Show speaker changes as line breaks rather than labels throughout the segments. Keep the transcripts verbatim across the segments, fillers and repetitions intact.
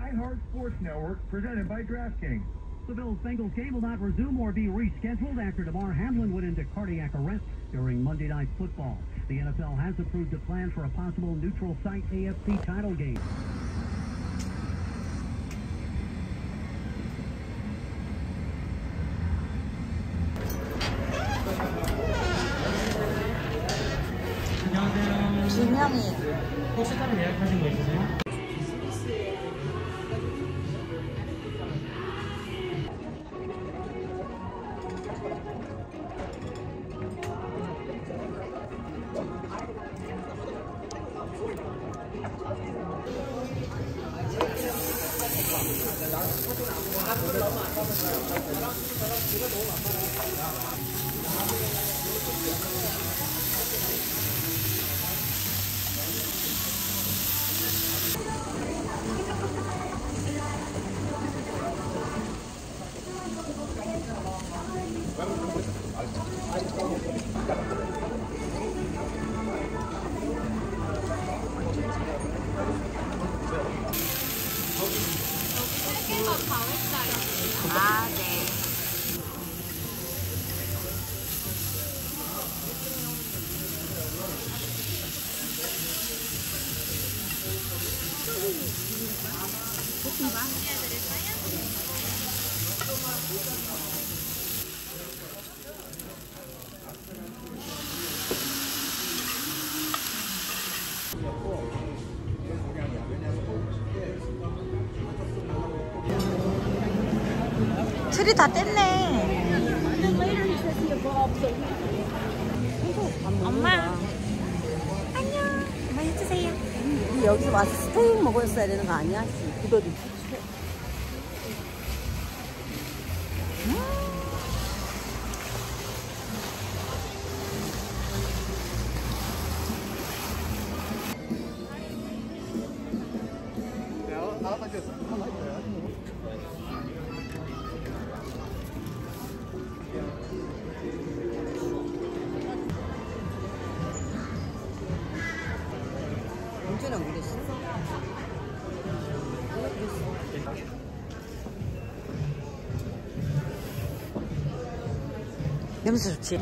iHeart Sports Network, presented by DraftKings.
The Bills-Bengals game will not resume or be rescheduled after Damar Hamlin went into cardiac arrest during Monday Night Football. The N F L has approved a plan for a possible neutral site A F C title game.
두 명이.
혹시 다른 예약하신 거 있으세요?
아, 네. 틀이 다 뗐네. 엄마 안녕. 엄마 해주세요.
우리 여기서 와서 스테이크 먹었어야 되는 거 아니야? 구더기. 언제나 그랬어? 냄새 좋지?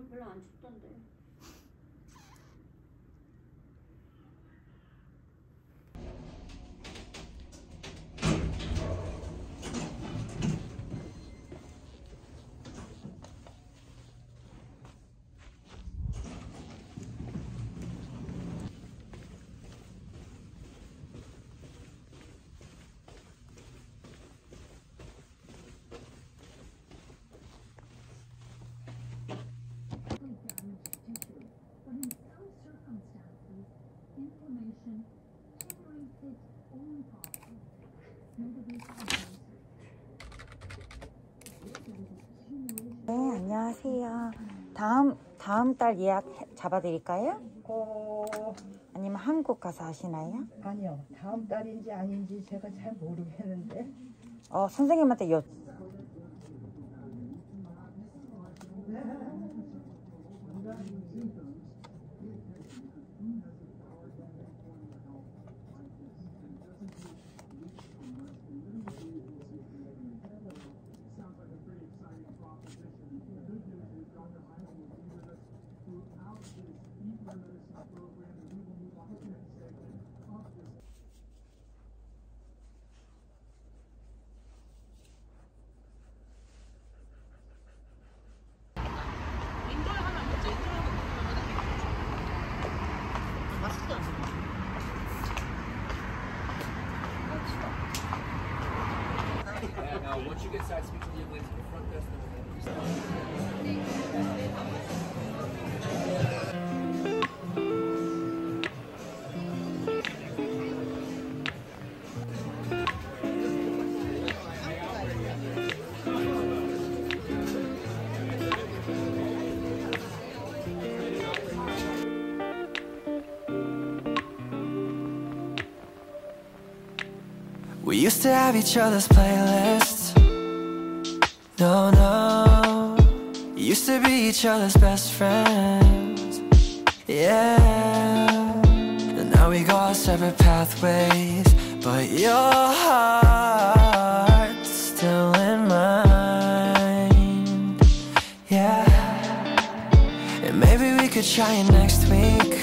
별로 안 춥던데.
네, 안녕하세요. 다음 다음 달 예약 잡아드릴까요?
어,
아니면 한국 가서 하시나요?
아니요. 다음 달인지 아닌지 제가 잘 모르겠는데.
어, 선생님한테 여.
Now, once you get side speech with your wins to the front desk,
we used to have each other's playlists. No, no. Used to be each other's best friends. Yeah. And now we go our separate pathways. But your heart's still in mine. Yeah. And maybe we could try it next week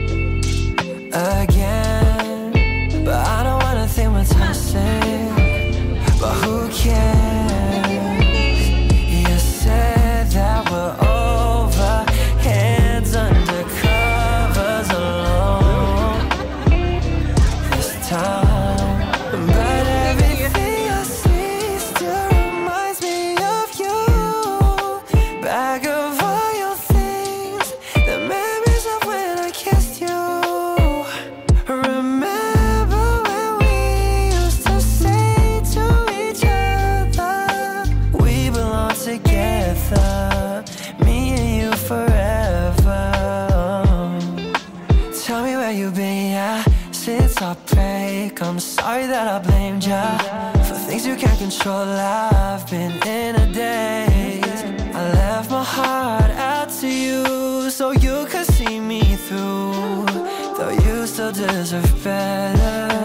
again. But I don't wanna think we're toxic. But who cares? You said that we're over, hands under covers alone this time. But everything I see still reminds me of you. Bag of all your things, the memories of when I kissed you. Remember when we used to say to each other, we belong together, me and you forever. Tell me where you've been, yeah, since our break. I'm sorry that I blamed ya for things you can't control. I've been in a daze. I left my heart out to you so you could see me through, though you still deserve better.